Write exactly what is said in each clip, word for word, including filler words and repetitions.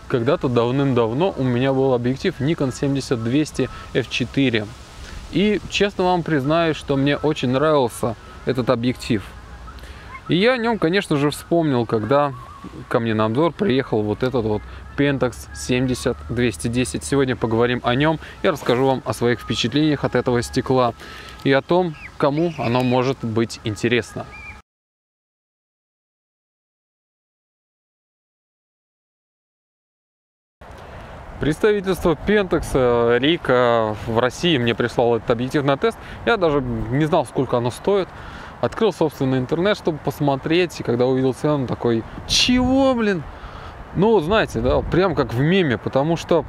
когда-то давным-давно у меня был объектив Nikon семьдесят двести эф четыре. И честно вам признаюсь, что мне очень нравился этот объектив. И я о нем, конечно же, вспомнил, когда ко мне на обзор приехал вот этот вот Pentax семьдесят двести десять. Сегодня поговорим о нем и расскажу вам о своих впечатлениях от этого стекла и о том, кому оно может быть интересно. Представительство Pentax, Рика в России мне прислало этот объектив на тест. Я даже не знал, сколько оно стоит. Открыл, собственно, интернет, чтобы посмотреть. И когда увидел цену, такой: чего, блин? Ну, вот знаете, да, прям как в меме. Потому что,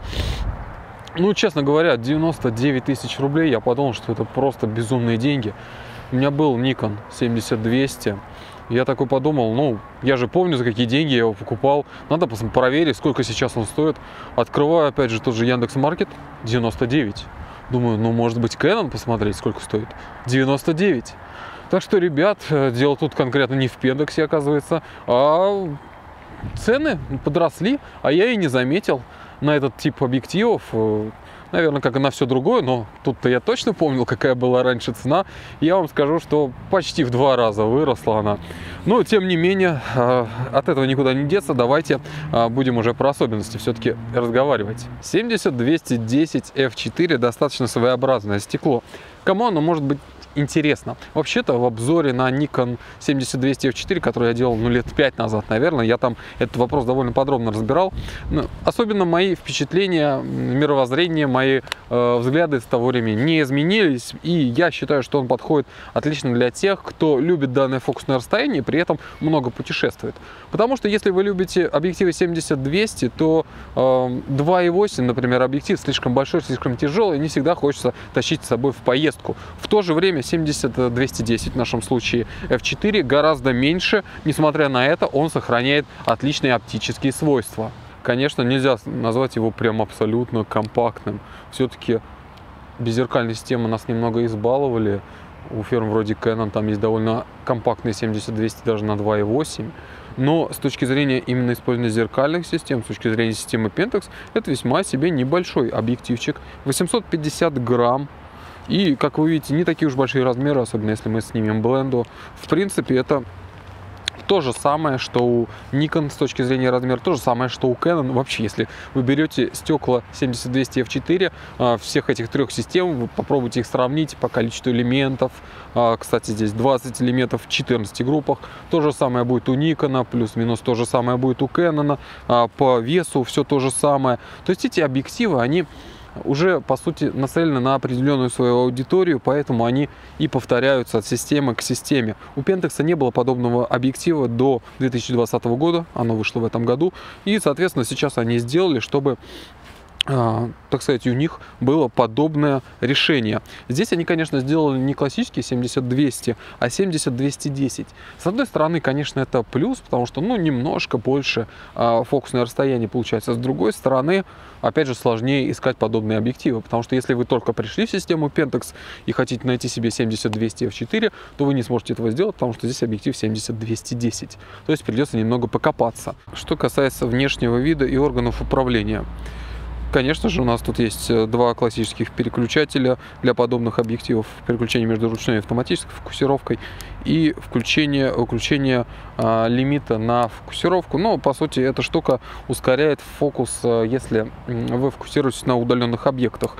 ну, честно говоря, девяносто девять тысяч рублей. Я подумал, что это просто безумные деньги. У меня был Nikon семьдесят двести. Я такой подумал, ну, я же помню, за какие деньги я его покупал. Надо проверить, сколько сейчас он стоит. Открываю, опять же, тот же Яндекс.Маркет, девяносто девять. Думаю, ну, может быть, Canon посмотреть, сколько стоит. девяносто девять. Так что, ребят, дело тут конкретно не в Pentax, оказывается, а цены подросли, а я и не заметил на этот тип объективов. Наверное, как и на все другое, но тут-то я точно помнил, какая была раньше цена. Я вам скажу, что почти в два раза выросла она. Но, тем не менее, от этого никуда не деться. Давайте будем уже про особенности все-таки разговаривать. семьдесят двести десять эф четыре достаточно своеобразное стекло. Кому оно может быть интересно? Вообще-то в обзоре на Nikon семьдесят двести эф четыре, который я делал ну, лет пять назад, наверное, я там этот вопрос довольно подробно разбирал. Но особенно мои впечатления, мировоззрение, мои э, взгляды с того времени не изменились. И я считаю, что он подходит отлично для тех, кто любит данное фокусное расстояние и при этом много путешествует. Потому что если вы любите объективы семьдесят двести, то э, два и восемь, например, объектив слишком большой, слишком тяжелый, не всегда хочется тащить с собой в поездку. В то же время семьдесят двести десять, в нашем случае эф четыре, гораздо меньше. Несмотря на это, он сохраняет отличные оптические свойства. Конечно, нельзя назвать его прям абсолютно компактным. Все-таки беззеркальные системы нас немного избаловали. У фирм вроде Canon там есть довольно компактные семьдесят двести даже на два и восемь. Но с точки зрения именно использования зеркальных систем, с точки зрения системы Pentax, это весьма себе небольшой объективчик. восемьсот пятьдесят грамм. И, как вы видите, не такие уж большие размеры, особенно если мы снимем бленду. В принципе, это то же самое, что у Nikon с точки зрения размера, то же самое, что у Canon. Вообще, если вы берете стекла семьдесят двести эф четыре, всех этих трех систем, вы попробуйте их сравнить по количеству элементов. Кстати, здесь двадцать элементов в четырнадцати группах. То же самое будет у Nikon, плюс-минус то же самое будет у Canon. По весу все то же самое. То есть эти объективы, они уже, по сути, нацелены на определенную свою аудиторию, поэтому они и повторяются от системы к системе. У Pentax не было подобного объектива до две тысячи двадцатого года, оно вышло в этом году, и, соответственно, сейчас они сделали, чтобы, Uh, так сказать, у них было подобное решение. Здесь они, конечно, сделали не классический семьдесят двести, а семьдесят двести десять. С одной стороны, конечно, это плюс, потому что, ну, немножко больше uh, фокусное расстояние получается. С другой стороны, опять же, сложнее искать подобные объективы, потому что если вы только пришли в систему Pentax и хотите найти себе семьдесят двести эф четыре, то вы не сможете этого сделать, потому что здесь объектив семьдесят двести десять. То есть придется немного покопаться. Что касается внешнего вида и органов управления. Конечно же, у нас тут есть два классических переключателя для подобных объективов. Переключение между ручной и автоматической фокусировкой и включение, выключение а, лимита на фокусировку. Но, по сути, эта штука ускоряет фокус, если вы фокусируетесь на удаленных объектах.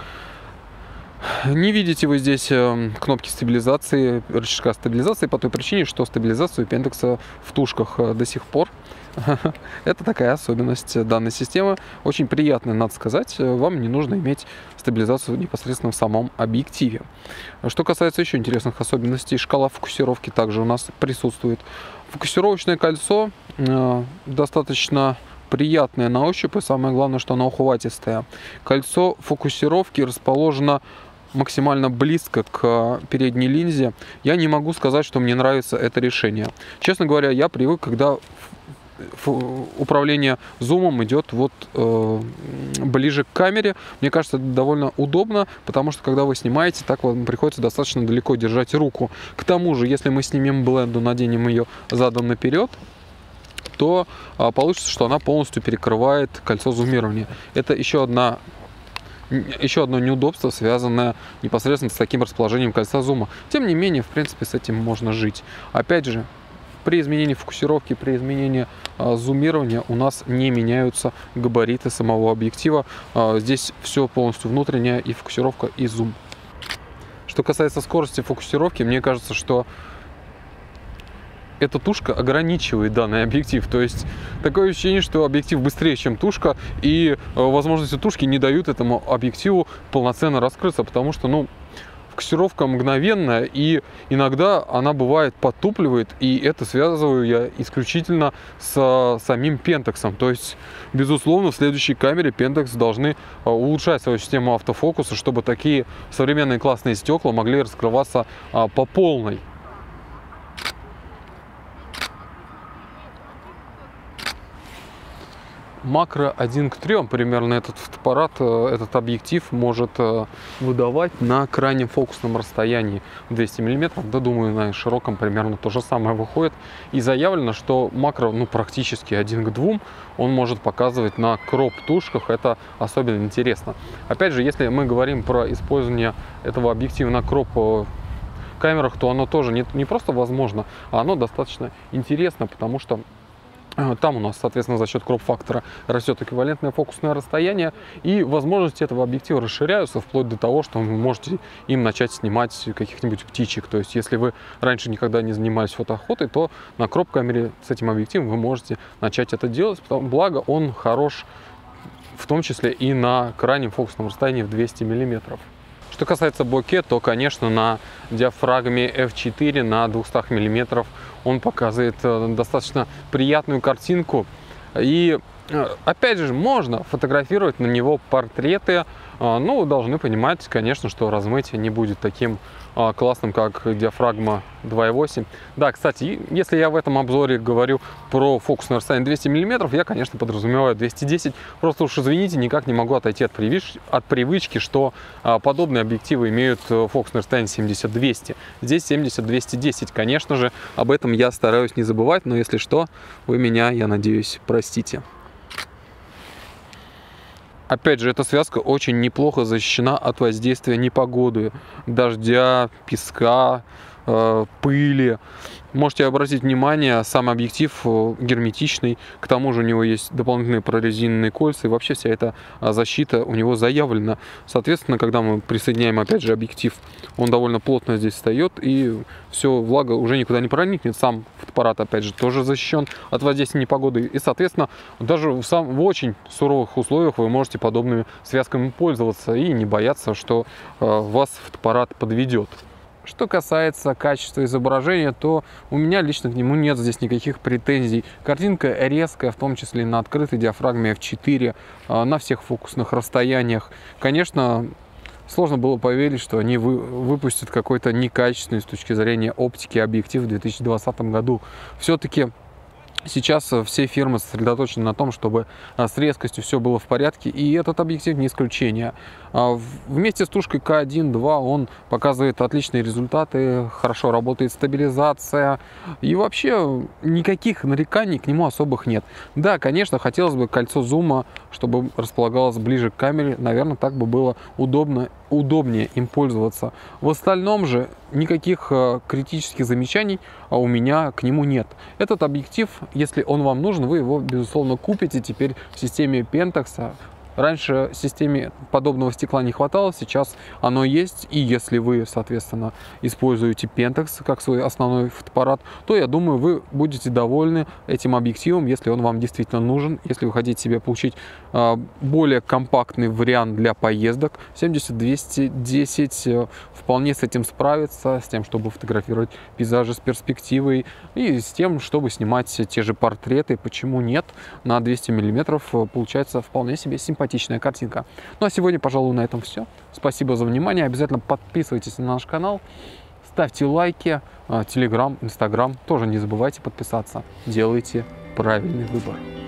Не видите вы здесь кнопки стабилизации, рычажка стабилизации по той причине, что стабилизацию Pentax в тушках до сих пор. Это такая особенность данной системы. Очень приятная, надо сказать. Вам не нужно иметь стабилизацию непосредственно в самом объективе. Что касается еще интересных особенностей, шкала фокусировки также у нас присутствует. Фокусировочное кольцо э, достаточно приятное на ощупь, и самое главное, что оно ухватистое. Кольцо фокусировки расположено максимально близко к передней линзе. Я не могу сказать, что мне нравится это решение. Честно говоря, я привык, когда управление зумом идет вот э, ближе к камере. Мне кажется, это довольно удобно, потому что когда вы снимаете, так вам приходится достаточно далеко держать руку. К тому же, если мы снимем бленду, наденем ее задом наперед, то а, получится, что она полностью перекрывает кольцо зумирования. Это еще одна Еще одно неудобство, связанное непосредственно с таким расположением кольца зума. Тем не менее, в принципе, с этим можно жить. Опять же, при изменении фокусировки, при изменении а, зумирования у нас не меняются габариты самого объектива. А, здесь все полностью внутреннее, и фокусировка, и зум. Что касается скорости фокусировки, мне кажется, что эта тушка ограничивает данный объектив. То есть такое ощущение, что объектив быстрее, чем тушка, и э, возможности тушки не дают этому объективу полноценно раскрыться, потому что, ну, фокусировка мгновенная, и иногда она бывает подтупливает, и это связываю я исключительно с самим Pentax. То есть, безусловно, в следующей камере Pentax должны улучшать свою систему автофокуса, чтобы такие современные классные стекла могли раскрываться а, по полной. Макро один к трем примерно этот фотоаппарат, этот объектив может выдавать на крайнем фокусном расстоянии двести миллиметров. Да, думаю, на широком примерно то же самое выходит. И заявлено, что макро, ну, практически один к двум он может показывать на кроп-тушках. Это особенно интересно. Опять же, если мы говорим про использование этого объектива на кроп камерах, то оно тоже не, не просто возможно, а оно достаточно интересно, потому что там у нас, соответственно, за счет кроп-фактора растет эквивалентное фокусное расстояние, и возможности этого объектива расширяются вплоть до того, что вы можете им начать снимать каких-нибудь птичек. То есть, если вы раньше никогда не занимались фотоохотой, то на кроп-камере с этим объективом вы можете начать это делать, благо он хорош в том числе и на крайнем фокусном расстоянии в двести миллиметров. Что касается боке, то, конечно, на диафрагме эф четыре на двухстах миллиметров он показывает достаточно приятную картинку. И, опять же, можно фотографировать на него портреты, но должны понимать, конечно, что размытие не будет таким классным, как диафрагма два и восемь. Да, кстати, если я в этом обзоре говорю про фокусное расстояние двести миллиметров, я, конечно, подразумеваю двести десять. Просто уж, извините, никак не могу отойти от, привыч... от привычки, что а, подобные объективы имеют фокусное расстояние семьдесят двести. Здесь семьдесят двести десять. Конечно же, об этом я стараюсь не забывать, но если что, вы меня, я надеюсь, простите. Опять же, эта связка очень неплохо защищена от воздействия непогоды, дождя, песка, э, пыли. Можете обратить внимание, сам объектив герметичный, к тому же у него есть дополнительные прорезиненные кольца, и вообще вся эта защита у него заявлена. Соответственно, когда мы присоединяем, опять же, объектив, он довольно плотно здесь встает, и все, влага уже никуда не проникнет. Сам фотоаппарат, опять же, тоже защищен от воздействия непогоды, и, соответственно, даже в, сам, в очень суровых условиях вы можете подобными связками пользоваться и не бояться, что э, вас фотоаппарат подведет. Что касается качества изображения, то у меня лично к нему нет здесь никаких претензий. Картинка резкая, в том числе и на открытой диафрагме эф четыре, на всех фокусных расстояниях. Конечно, сложно было поверить, что они вы, выпустят какой-то некачественный с точки зрения оптики объектив в две тысячи двадцатом году. Все-таки сейчас все фирмы сосредоточены на том, чтобы с резкостью все было в порядке, и этот объектив не исключение. Вместе с тушкой ка один два он показывает отличные результаты, хорошо работает стабилизация, и вообще никаких нареканий к нему особых нет. Да, конечно, хотелось бы кольцо зума, чтобы располагалось ближе к камере, наверное, так бы было удобно, удобнее им пользоваться. В остальном же никаких критических замечаний у меня к нему нет. Этот объектив, если он вам нужен, вы его, безусловно, купите теперь в системе Pentax. Раньше в системе подобного стекла не хватало, сейчас оно есть. И если вы, соответственно, используете Pentax как свой основной фотоаппарат, то, я думаю, вы будете довольны этим объективом, если он вам действительно нужен. Если вы хотите себе получить э, более компактный вариант для поездок, семьдесят двести десять э, вполне с этим справится, с тем, чтобы фотографировать пейзажи с перспективой и с тем, чтобы снимать те же портреты. Почему нет? На двести миллиметров получается вполне себе симпатично. Симпатичная картинка. Ну а сегодня, пожалуй, на этом все. Спасибо за внимание. Обязательно подписывайтесь на наш канал, ставьте лайки, Телеграм, Инстаграм. Тоже не забывайте подписаться. Делайте правильный выбор.